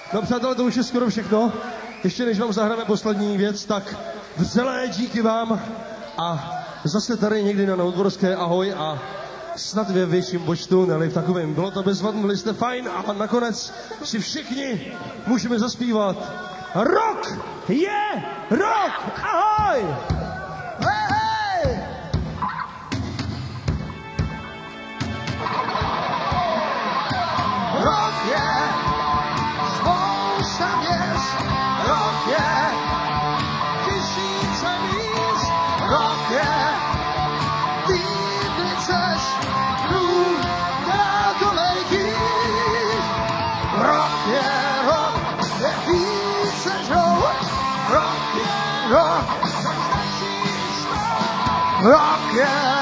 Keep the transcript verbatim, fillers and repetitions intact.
No přátelé, to už je skoro všechno. Ještě než vám zahrajeme poslední věc, tak vřelé díky vám a zase tady někdy na Novodvorské ahoj a snad ve větším počtu, neli v takovém. Bylo to bezvadné, byli jste fajn a nakonec si všichni můžeme zaspívat. Rock je rock! Ahoj! Hey, hey! Rock je spousta měst, rock je tisíce míst, rock je týdny cest, dům, dálkovejký. Rock je rock, je více show, rock je rock, rock je